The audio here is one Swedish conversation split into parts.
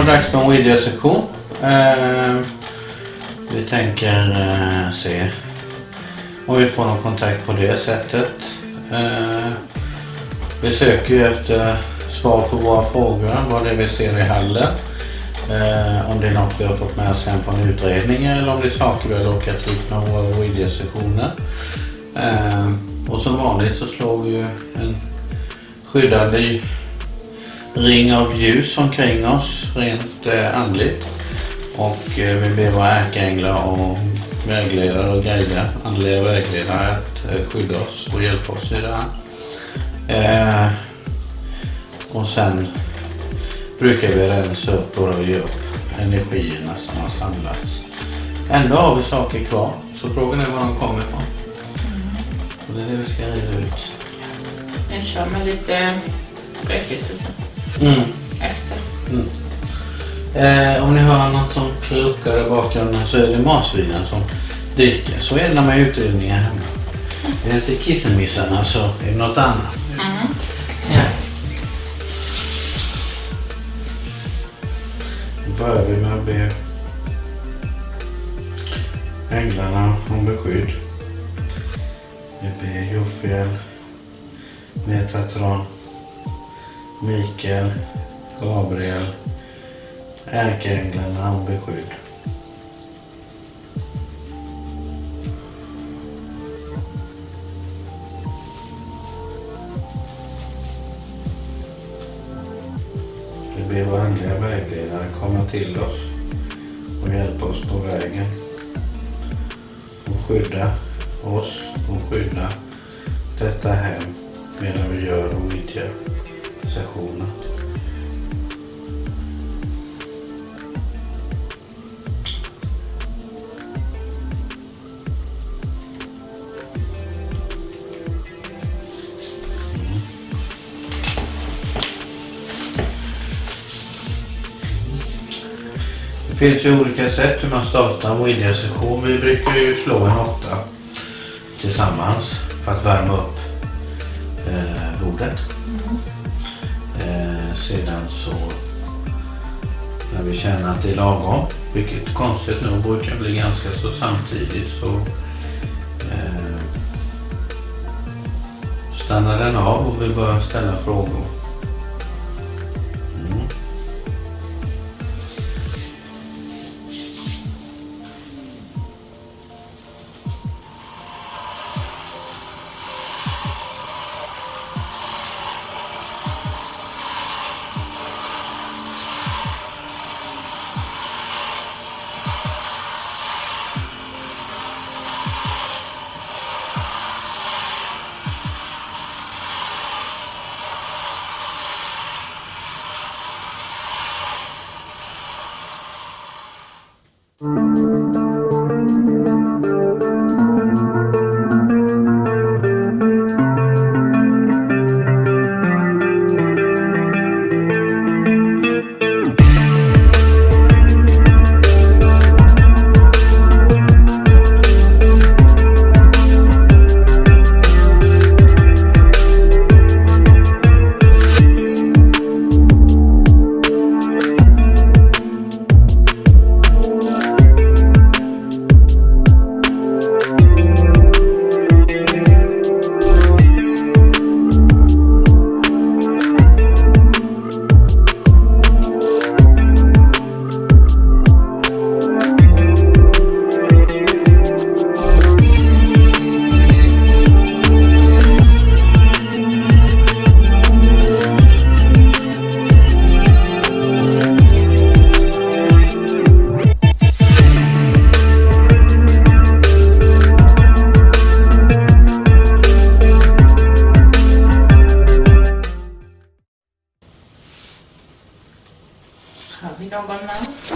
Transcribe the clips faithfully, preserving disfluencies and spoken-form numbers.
det dags för en videosektion. Eh, vi tänker eh, se om vi får någon kontakt på det sättet. Eh, vi söker ju efter svar på våra frågor, vad det är vi ser i hallen. Eh, om det är något vi har fått med oss hem från utredningen eller om det är saker vi har lockat hit med våra videosektioner. Eh, och som vanligt så slår vi ju en skyddande ring av ljus omkring oss rent eh, andligt. Och eh, vi ber våra ärkeänglar och vägledare och guider, andliga vägledare att eh, skydda oss och hjälpa oss i det här. Eh, och sen brukar vi rensa upp och röja upp energierna som har samlats. Ändå har vi saker kvar, så frågan är var de kommer ifrån. Och det är det vi ska rida ut. Jag kör med lite rökvistelse Mm. efter. Mm. Eh, om ni hör något som kluckar i bakgrunden så är det marsvinen som dyker. Så är det när man är utredningar hemma. Är det inte kissemissarna så är det något annat. Mm. Ja. Nu börjar vi med att be änglarna om beskydd. Vi ber Jofiel, Metatron, Mikael, Gabriel, ärkeänglarna om beskydd. Vi ber våra andliga vägledare komma till oss och hjälpa oss på vägen. Och skydda oss och skydda detta hem medan vi gör olika sessioner. Det finns ju olika sätt hur man startar en videosession. Vi brukar ju slå en åtta tillsammans för att värma upp eh, bordet. Mm. Eh, sedan så när vi känner att det är lagom, vilket konstigt nog brukar bli ganska så samtidigt, så eh, stannar den av och vi börjar ställa frågor. Mm. Har vi någon med oss?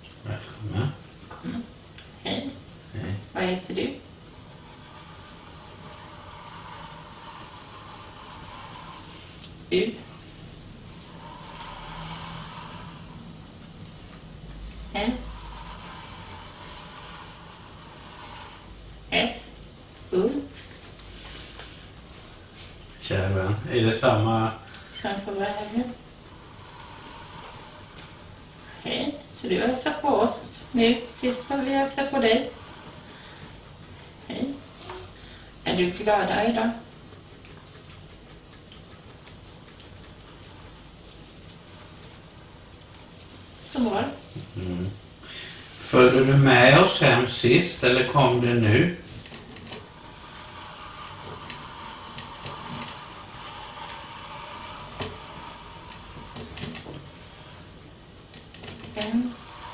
Välkommen. Välkommen. Hej. Hej. Vad heter du? U. L. F. Ulf. Kära vän, är det samma? Sen får vara här nu. Hej, så du hälsar på oss. Nu sist får vi hälsa på dig. Hej. Är du gladare idag? Så bra. Mm. Följde du med oss hem sist eller kom du nu? En.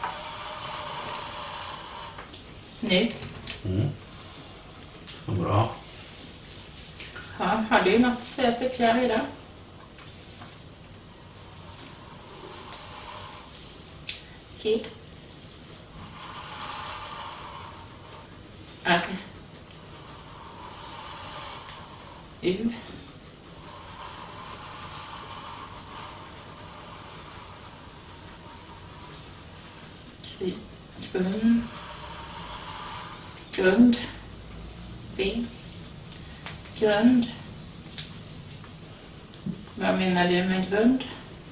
Nu. Mm. Så bra. Ja, har du något att säga till Pierre idag? G. R. U. Kry. Grund. Grund. D. Grund. Vad menar du med grund?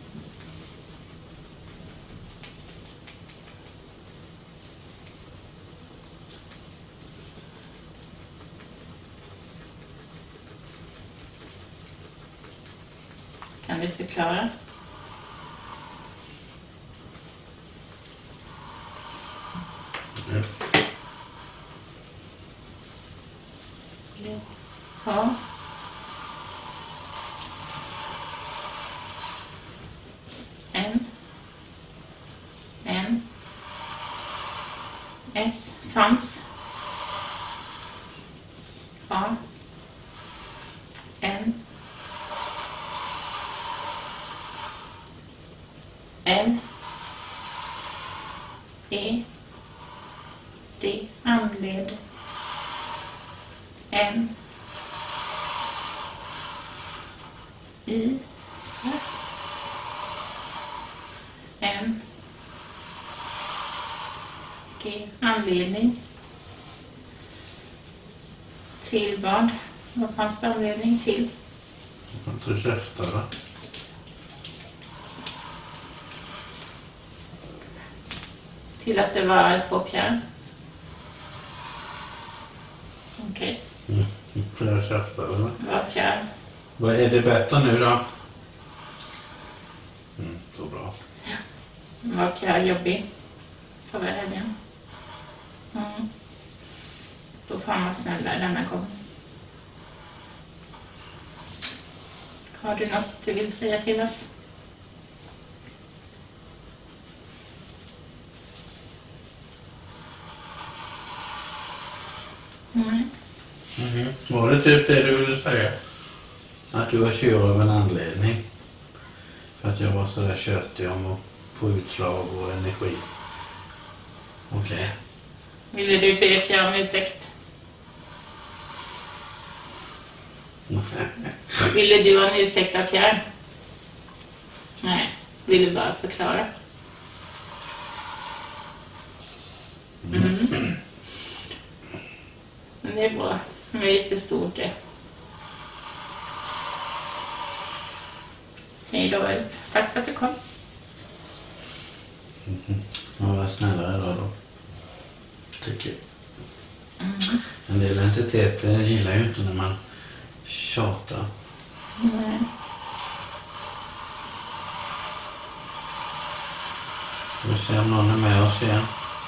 Kan du förklara? Mm. Ja. N. N. S. Fanns. A. N. L. E. D. Andled. N. I. N. G. Anledning. Till vad? Vad fanns det anledning till? Att du käftade. Till att det var på Pierre. Okej. Mm. För jag käftade. Det var Pierre. Vad är det bättre nu då? Mm, så bra. Det var Pierre jobbig. Förra helgen. Mm. Då får han vara snällare denna gång. Har du något du vill säga till oss? Mm. Mm. Var det typ det du ville säga? Att du var sur av en anledning? För att jag var så där köttig om att få utslag och energi. Okej. Okay. Ville du be Pierre om ursäkt? Ville du ha en ursäkt av Pierre? Nej, vill du bara förklara? Mm. Men det är bra. Vi förstod det. Hej då. Tack för att du kom. Mm. Man var snällare då då. Tycker jag. Mm. En del entiteter gillar ju inte när man tjatar. Nej. Vi ser om någon är med oss igen.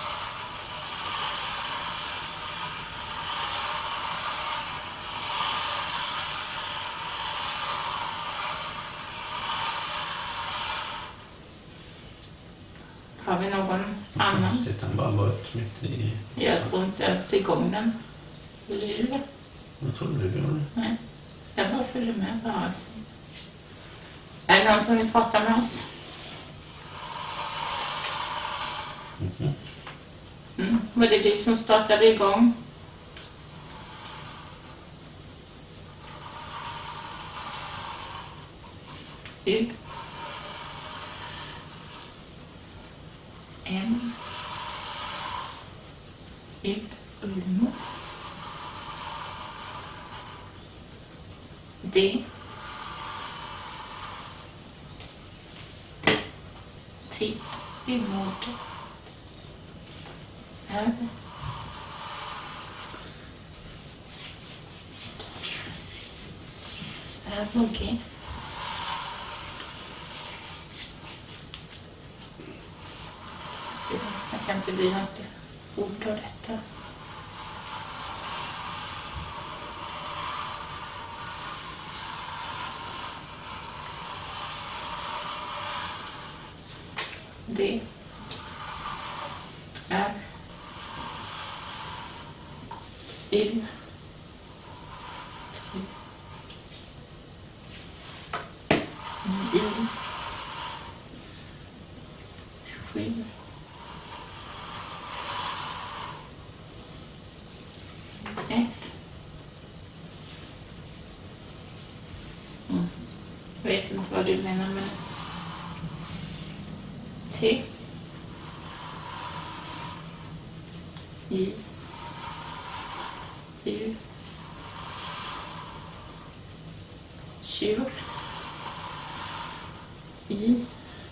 Har vi någon annan? Konstigt, den bara var ett mitt i... Jag tror inte ens igång den. Vill du det? Jag tror du gör det. Nej, jag bara följer med bara. Är det någon som vill prata med oss? Mm-hmm. Mm. Var det du som startade igång? U M U Ulmo D T Umodet R R och G jag kan inte bli något ord av detta. D R U I sju F mm. Jag vet inte vad du menar med T I U tjur I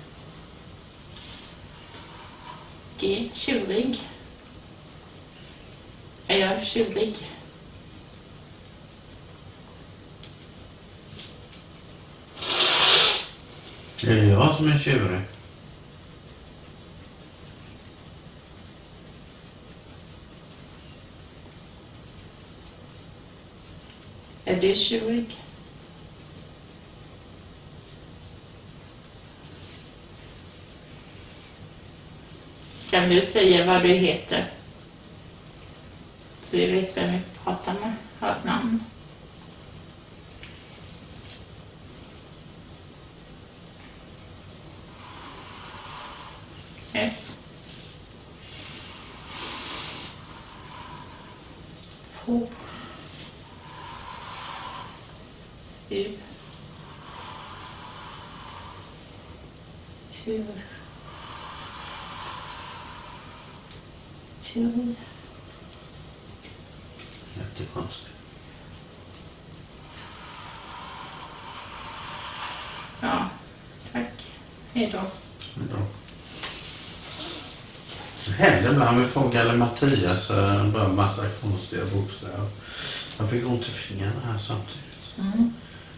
G tjurig. Är jag tjurig? Är det jag som är tjurig? Är du tjurig? Kan du säga vad du heter? Så vi vet vem vi pratar med. Har ett namn. S H U Tjur Tjur Jättekonstigt. Ja, tack. Hej då. Bra. Det händer ibland vi frågar eller Mattias bara en massa konstiga bokstäver. Jag fick ont i fingrarna här samtidigt. Mm.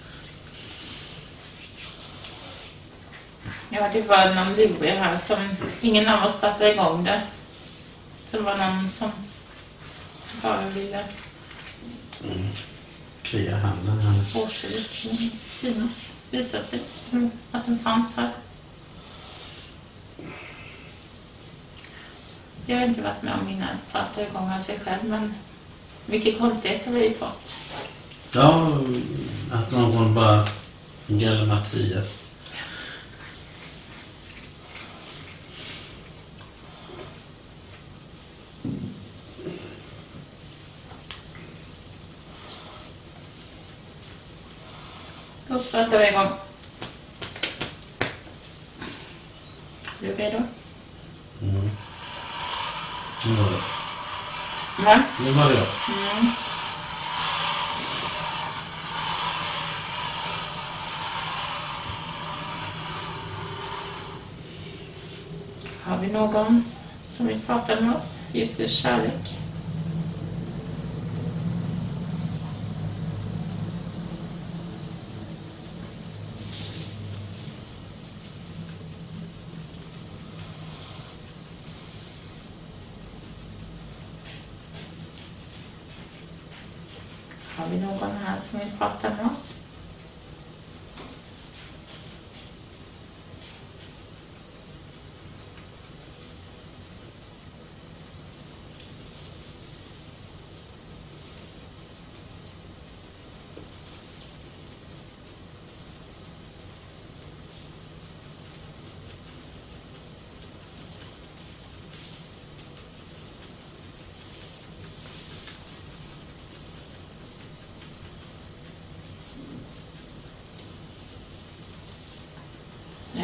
Ja, det var någon lur här som ingen av oss startade igång det. Det var någon som bara ville Mm. Klia handen här. årsriktning synas, visa sig att den fanns här. Jag har inte varit med om innan starta igång av sig själv, men mycket konstigheter har vi fått. Ja, att någon bara gäller Mattias. Då startar vi igång. Är du redo? Mm. Nu var det. Va? Nu var det jag. Mm. Har vi någon som vill prata med oss? Ljusets kärlek. Har vi någon här som vill prata med oss?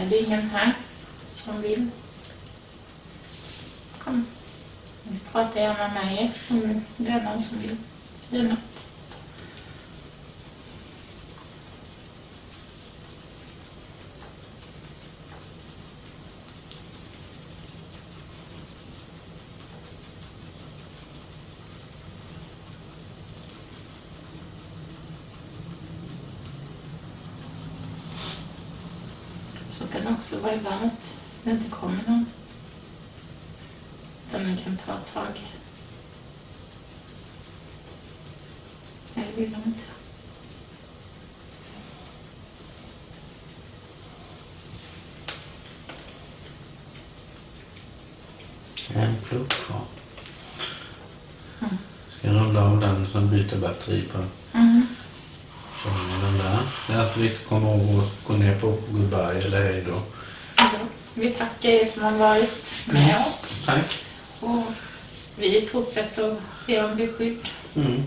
Är det ingen här som vill? Kom. Vi pratar gärna med er om det är någon som vill säga något. Så kan det också vara varmt när det inte kommer någon. Utan man kan ta ett tag. Eller vill de inte. En plugg kvar. Mm. Ska jag rulla av den som byter batteri på. Mm. Så är den där. Det är att vi kommer ihåg att gå ner på goodbye eller hej då. Ja, vi tackar er som har varit med Mm. oss. Tack. Och vi fortsätter att be om beskydd. Mm.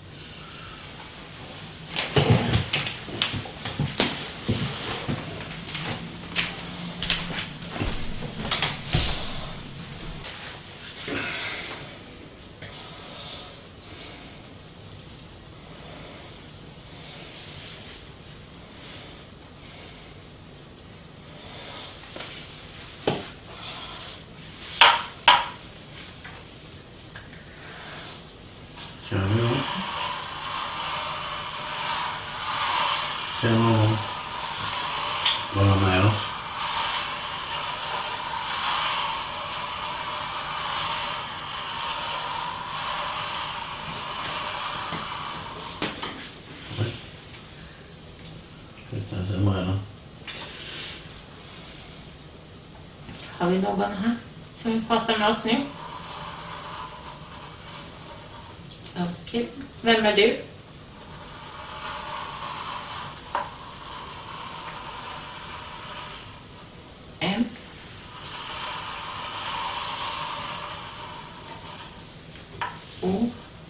Kör vi då. Ska någon vara med oss? Nej. Utan sig med den. Har vi någon här som vill prata med oss nu? Okej. Vem är du? En. O.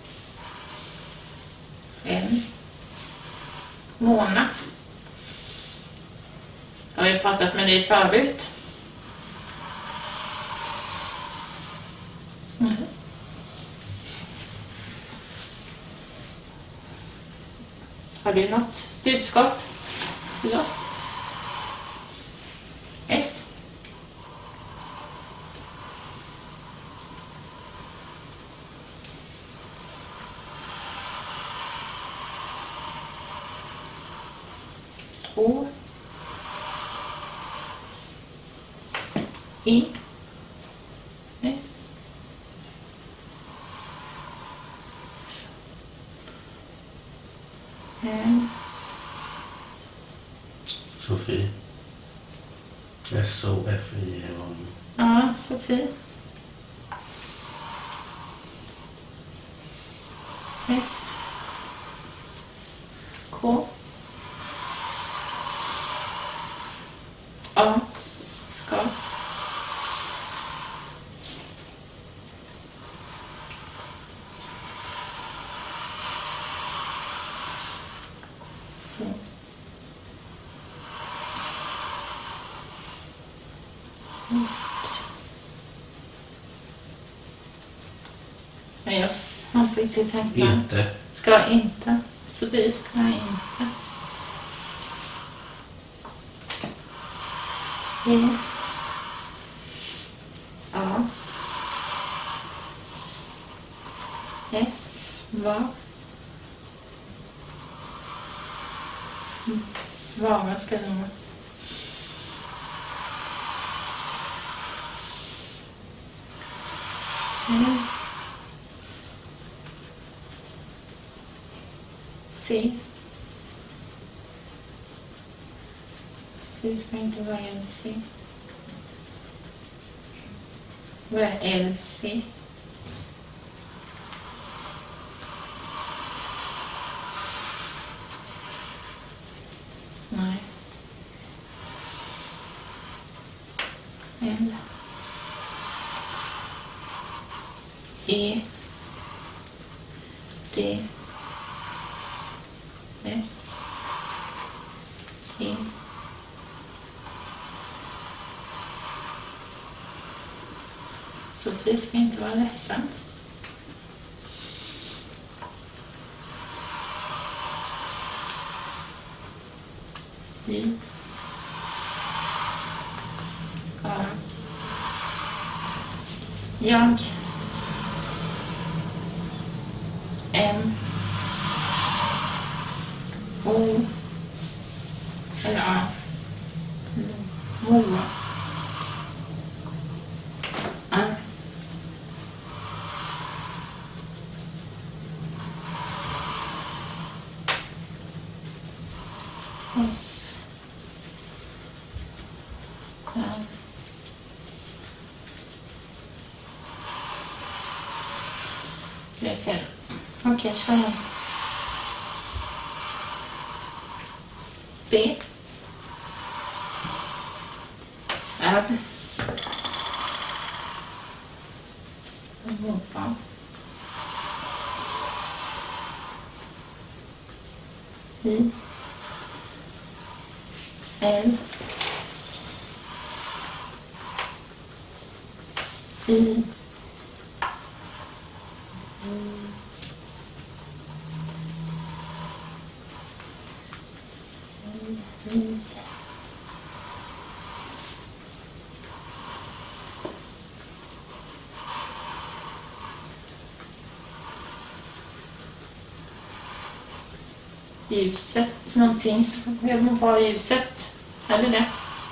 En. Mona. Har vi pratat med dig förut? Mm. Har du något budskap till oss? S. O. I. S. N. Sofie. S O F I E. Ja, Sofie. S. K. A. Ska. Men jag har inte riktigt tänkt mig. Inte. Ska inte. Sofie ska inte. E. A. S. Va. Vara ska det vara. Mm. C. Det ska inte vara L C. Vad är L C? Nej. L. E. D. S. E. Sofie ska inte vara ledsen. I. Ja. Jag. M. O. Ja. Moa. R. S. Ja. Det är fel. Okej, kör. B. R. Europa. I. L. I. Ljuset, någonting. Jag vill ha ljuset. Eller det?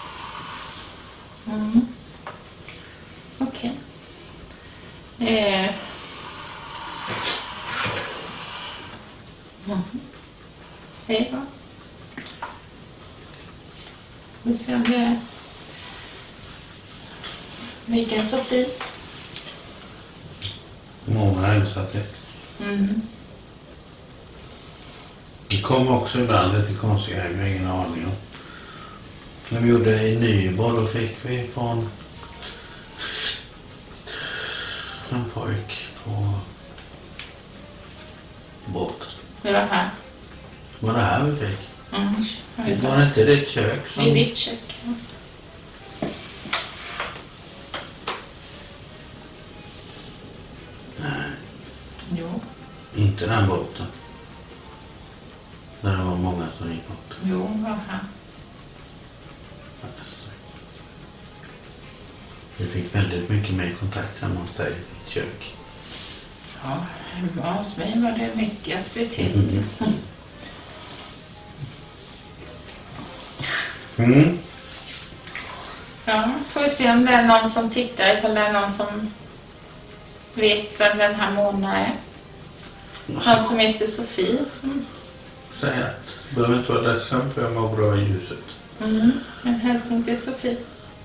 Mm. Okej. Okay. Eh. Mm. Hej då. Vi ser om det är vilken Sofie. Många hälsat det. Mm. Det kom också ibland lite konstiga hem, jag har ingen aning om. När vi gjorde i Nyborg då fick vi från en pojk på båten. Det var här. Var det här vi fick? Mm. Det var inte ditt kök som... Det är ditt kök. Nej. Jo. Inte den båten. Där det var många som gick bort. Jo, det var här. Vi fick väldigt mycket mer kontakt hemma hos dig i ditt kök. Ja, hemma hos mig var det mycket aktivitet. Mm. Mm. Ja, får vi se om det är någon som tittar eller det är någon som vet vem den här Mona är. Någon som heter Sofie. Som... Säg att du behöver inte vara ledsen för jag mår bra i ljuset. Mm, en hälsning till Sofie.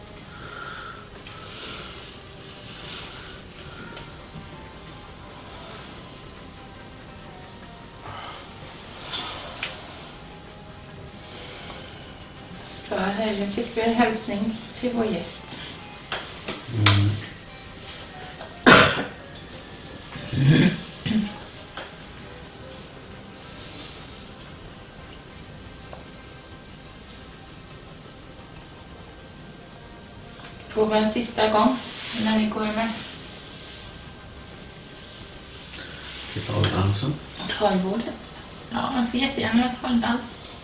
För helgen fick vi en hälsning till vår gäst. Mm. Prova en sista gång när vi går med. Till trolldansen. Trollbordet. Ja, man får jättegärna ha trolldans.